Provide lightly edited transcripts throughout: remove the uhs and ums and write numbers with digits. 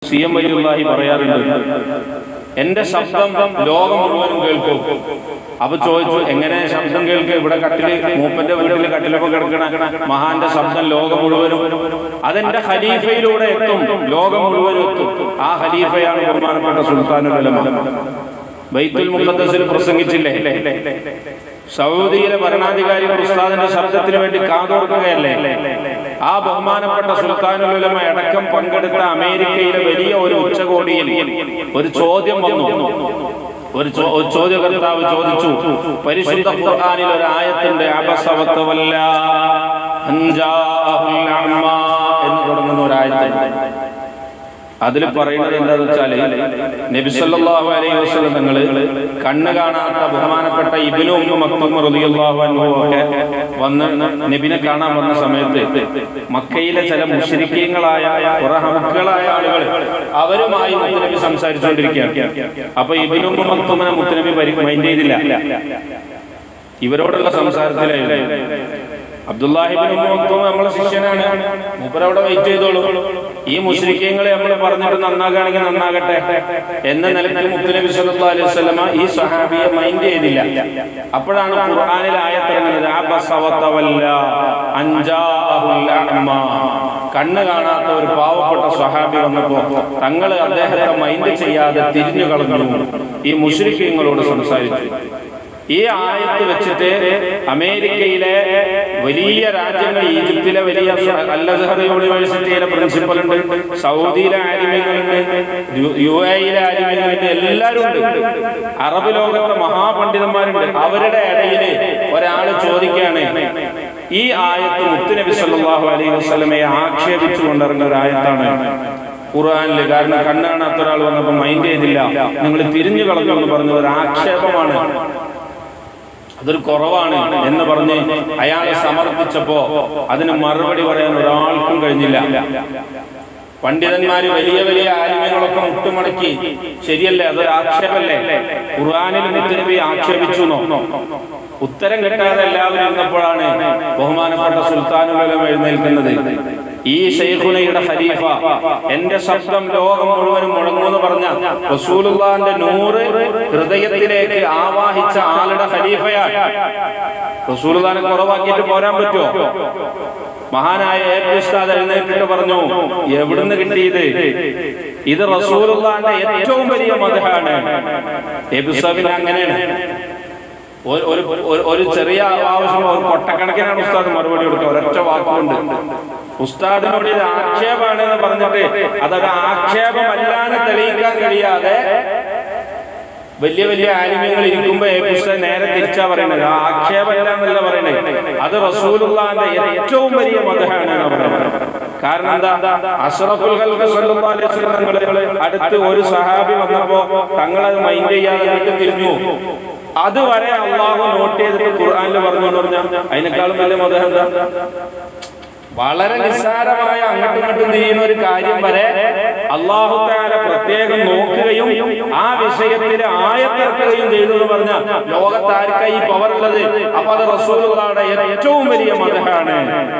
CM വലിയുള്ളാഹി പറയാറുണ്ട്, എന്റെ ശബ്ദം ലോകം മുഴുവനും കേൾക്കും. അപ്പൊ ചോദിച്ചു, എങ്ങനെ ശബ്ദം കേൾക്കുക? ഇവിടെ കട്ടില്, മൂപ്പന്റെ വീട്ടില് കട്ടിലൊക്കെ കിടക്കണ മഹാന്റെ ശബ്ദം ലോകം മുഴുവനും, അതെന്റെ ഖലീഫയിലൂടെ എത്തും, ലോകം മുഴുവനും എത്തും. ആ ഖലീഫയാണ് ബഹുമാനപ്പെട്ട സുൽത്താനുൽ ഉലമ. ബൈത്തുൽ മുഖദ്ദസിൽ പ്രസംഗിച്ചില്ലേ? സൗദിയിലെ ഭരണാധികാരി ഉസ്താദിന്റെ ശബ്ദത്തിന് വേണ്ടി കാതോർക്കുകയല്ലേ? ആ ബഹുമാനപ്പെട്ട സുൽത്താനുൽ ഉലമ അടക്കം പങ്കെടുത്ത അമേരിക്കയിലെ വലിയ ഒരു ഉച്ചകോടിയിൽ ഒരു ചോദ്യം വന്നു. ഒരു ചോദ്യകർത്താവ് ചോദിച്ചു, പരിശുദ്ധ ഖുർആനിൽ ഒരു ആയത്തുണ്ട്, അബസ വതവല്ല അൻജാഅഹുൽ അഅ്മ എന്ന് തുടങ്ങുന്ന ഒരു ആയത്തുണ്ട്. അതിൽ പറയുന്നത് എന്താന്ന് വെച്ചാല്, നബി സല്ലല്ലാഹു അലൈഹി വസല്ലം തങ്ങള് കണ്ണ് കാണാത്ത ബഹുമാനപ്പെട്ട ഇബ്നു ഉമ്മു മക്തൂം റളിയല്ലാഹു അൻഹു ഒക്കെ വന്ന് നബിനെ കാണാൻ വന്ന സമയത്ത് മക്കയിലെ ചില മുശ്രിക്കീങ്ങളായ ഹമുക്കളായ ആളുകൾ അവരുമായി മുത്തുനബി സംസാരിച്ചുകൊണ്ടിരിക്കുകയാണ്. അപ്പൊ ഇബ്നു ഉമ്മു മക്തൂമിനെ മുത്തുനബി മൈൻഡ് ചെയ്തില്ല. ഇവരോടുള്ള സംസാരത്തിലായിരുന്നു. അബ്ദുല്ലാഹി ഇബ്നു ഉമ്മു മക്തൂം നമ്മളെ ശിഷ്യനാണ്, മൂപ്പരവിടെ വെയിറ്റ് ചെയ്തോളൂ, ഈ മുശ്രിക്കീങ്ങളെ നമ്മൾ പറഞ്ഞിട്ട് നന്നാകുകയാണെങ്കിൽ നന്നാകട്ടെ എന്ന നിലയ്ക്ക് മുത്തുനബി സല്ലല്ലാഹു അലൈഹി വസല്ലമ ഈ സ്വഹാബിയെ മൈൻഡ് ചെയ്തില്ല. അപ്പോഴാണ് ഖുർആനിൽ ആയത്തിറങ്ങുന്നത്, അബസ വതവല്ല അൻജാഅഹുൽ അഅ്മ. കണ്ണ് കാണാത്ത ഒരു പാവപ്പെട്ട സ്വഹാബി വന്നപ്പോ തങ്ങൾ അദ്ദേഹത്തെ മൈൻഡ് ചെയ്യാതെ തിരിഞ്ഞു കളഞ്ഞു, ഈ മുശ്രിക്കീങ്ങളോട് സംസാരിച്ചു. ഈ ആയത്ത് വെച്ചിട്ട് അമേരിക്കയിലെ വലിയ രാജ്യങ്ങൾ, ഈജിപ്തിലെ വലിയ അൽ അസ്ഹർ യൂണിവേഴ്സിറ്റിയിലെ പ്രിൻസിപ്പൽ ഉണ്ട്, സൗദിയിലെ ആലിമീങ്ങളുണ്ട്, UAE-യിലെ ആലിമീങ്ങളുണ്ട്, എല്ലാവരും ഉണ്ട്. അറബ് ലോകത്തെ മഹാപണ്ഡിതന്മാരുണ്ട്. അവരുടെ ഇടയിൽ ഒരാൾ ചോദിക്കുകയാണ്, ഈ ആയത്ത് മുത്തുനബി സല്ലല്ലാഹു അലൈഹി വസല്ലമയെ ആക്ഷേപിച്ചു കൊണ്ടിറങ്ങിയ ഒരു ആയത്താണ് ഖുർആനിൽ. കാരണം കണ്ണ് കാണാത്ത ഒരാൾ വന്നപ്പോൾ മൈൻഡ് ചെയ്തില്ല, നിങ്ങൾ തിരിഞ്ഞു കളഞ്ഞു എന്ന് പറഞ്ഞ ഒരു ആക്ഷേപമാണ്, അതൊരു കുറവാണ് എന്ന് പറഞ്ഞ് അയാളെ സമർത്ഥിച്ചപ്പോ അതിന് മറുപടി പറയാൻ ഒരാൾക്കും കഴിഞ്ഞില്ല. പണ്ഡിതന്മാര് വലിയ വലിയ ആലിമ്യങ്ങളൊക്കെ മുട്ടുമടക്കി, ശരിയല്ലേ, അതൊരു ആക്ഷേപല്ലേ, ഖുർആനിൽ മുത്തുനബി ആക്ഷേപിച്ചു എന്നോ? ഉത്തരം കിട്ടാതെ എല്ലാവരും ഇരുന്നപ്പോഴാണ് ബഹുമാനപ്പെട്ട സുൽത്താനുൽ ഉലമ എഴുന്നേൽക്കുന്നത്. ഈ ശൈഖുനയുടെ ഖലീഫ, എന്റെ ശബ്ദം ലോകം മുഴുവനും മുഴങ്ങുമെന്ന് പറഞ്ഞ റസൂലുള്ളാഹിന്റെ നൂറ് ഹൃദയത്തിലേക്ക് ആവാഹിച്ച ആളുടെ ഖലീഫയാണ്. റസൂലുള്ളാഹിനെ കുറവാക്കിയിട്ട് പോരാൻ പറ്റുമോ? മഹാനായ എ.പി. ഉസ്താദ് എഴുന്നേറ്റിട്ട് പറഞ്ഞു, എവിടുന്ന് കിട്ടിയത്? ഇത് റസൂലുള്ളാഹിന്റെ ഏറ്റവും വലിയ മദ്ഹാണ്. എ.പി. ഉസ്താദിന് അങ്ങനെയാണ്. ഒരു ചെറിയ ആവശ്യം ഒരു കൊട്ടക്കണക്കിനാണ് ഉസ്താദ് മറുപടി കൊടുക്കുക, ഒരൊറ്റ വാക്കുകൊണ്ട്. ഉസ്താദിനോട് ഇത് ആക്ഷേപമാണ് എന്ന് പറഞ്ഞിട്ട് അതൊരു ആക്ഷേപമല്ലാന്ന് തെളിയിക്കാൻ കഴിയാതെ വലിയ വലിയ ആലിമ്യങ്ങൾ ഇരിക്കുമ്പോ എ.പി. ഉസ്താദ് നേരെ തിരിച്ചാ പറയുന്നത്, ആക്ഷേപമല്ല എന്നല്ല പറയുന്നത്, അത് റസൂലുള്ളാഹിന്റെ ഏറ്റവും വലിയ മദ്ഹാണ് എന്ന് പറയുന്നത്. കാരണം എന്താ? അഷ്റഫുൽ ഖൽഖ് സല്ലല്ലാഹു അലൈഹി വസല്ലം തങ്ങളെ അടുത്ത് ഒരു സഹാബി വന്നപ്പോ തങ്ങളത് മൈൻഡ് ചെയ്യാതെ തിരിഞ്ഞു. അതുവരെ അള്ളാഹു നോട്ട് ചെയ്തിട്ട് ഖുർആനിൽ പറഞ്ഞു പറഞ്ഞാൽ അതിനേക്കാളും വലിയ മദ്ഹ് എന്താ? വളരെ നിസ്സാരമായ അങ്ങോട്ടും ഇങ്ങോട്ടും ചെയ്യുന്ന ഒരു കാര്യം വരെ അല്ലാഹു തആല പ്രത്യേകം നോക്കുകയും ആ വിഷയത്തിൽ ആയത്തിറക്കുകയും ചെയ്തു എന്ന് പറഞ്ഞാൽ ലോകത്ത് ആർക്കായി ഈ പവർ ഉള്ളത്? അപ്പൊ അത് റസൂലുള്ളാഹിയുടെ ഏറ്റവും വലിയ മദ്ഹാണ്.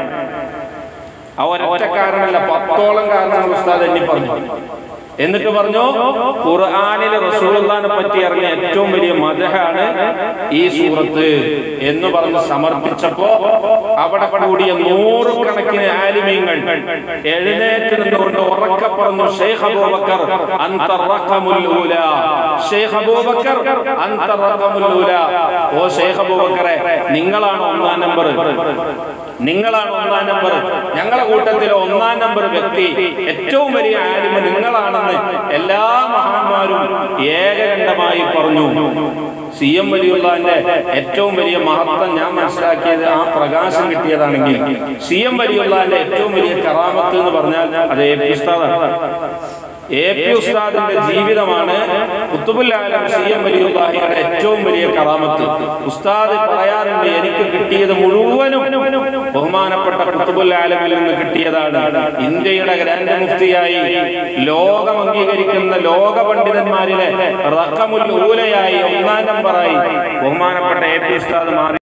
ആ ഒരൊറ്റ കാരണമല്ല, 10ഓളം കാരണങ്ങൾ ഉസ്താദ് എണ്ണി പറഞ്ഞു. എന്നിട്ട് പറഞ്ഞു, ഖുർആനിൽ റസൂലുള്ളാഹിനെ പറ്റി ഇറങ്ങിയ ഏറ്റവും വലിയ മദ്ഹാണ് ഈ സൂറത്ത് എന്ന് പറഞ്ഞ് സമർപ്പിച്ചപ്പോ അവിടെ കൂടിയ നൂറുകണക്കിന് ആലിമീങ്ങൾ എഴുന്നേറ്റ് നിന്നുകൊണ്ട് ഉറക്കെ പറഞ്ഞു, ശൈഖ് അബൂബക്കർ അൻത റഖമുൽ ഊല, ശൈഖ് അബൂബക്കർ അൻത റഖമുൽ ഊല. ഓ ശൈഖ് അബൂബക്കറെ, നിങ്ങളാണ് ഒന്നാം നമ്പർ, നിങ്ങളാണ് ഒന്നാം നമ്പർ, ഞങ്ങളുടെ കൂട്ടത്തിലെ ഒന്നാം നമ്പർ വ്യക്തി, ഏറ്റവും വലിയ ആലിമ് നിങ്ങളാണെന്ന് എല്ലാ മഹാന്മാരും ഏകകണ്ഠമായി പറഞ്ഞു. CM വലിയുള്ളാഹിന്റെ ഏറ്റവും വലിയ മഹത്വം ഞാൻ മനസ്സിലാക്കിയത് ആ പ്രകാശം കിട്ടിയതാണെങ്കിൽ CM വലിയുള്ളാഹിന്റെ ഏറ്റവും വലിയ കറാമത്ത് എന്ന് പറഞ്ഞാൽ അത് എ.പി. ഉസ്താദാണ്. എ.പി. ഉസ്താദിന്റെ ജീവിതമാണ് ഖുത്ബുൽ ആലം CM വലിയുള്ളാഹിയുടെ ഏറ്റവും വലിയ കറാമത്ത്. ഉസ്താദ് പറയാറുണ്ട്, എനിക്ക് കിട്ടിയത് മുഴുവനും ബഹുമാനപ്പെട്ട ഖുത്ബുൽ ആലമിൽ നിന്ന് കിട്ടിയതാണ്. ഇന്ത്യയുടെ ഗ്രാൻഡ് മുഫ്തിയായി ലോകം അംഗീകരിക്കുന്ന ലോക പണ്ഡിതന്മാരിലെ റഖമുൽ ഊലയായി ഒന്നാം നമ്പറായി ബഹുമാനപ്പെട്ട എ.പി. ഉസ്താദ് മാറി.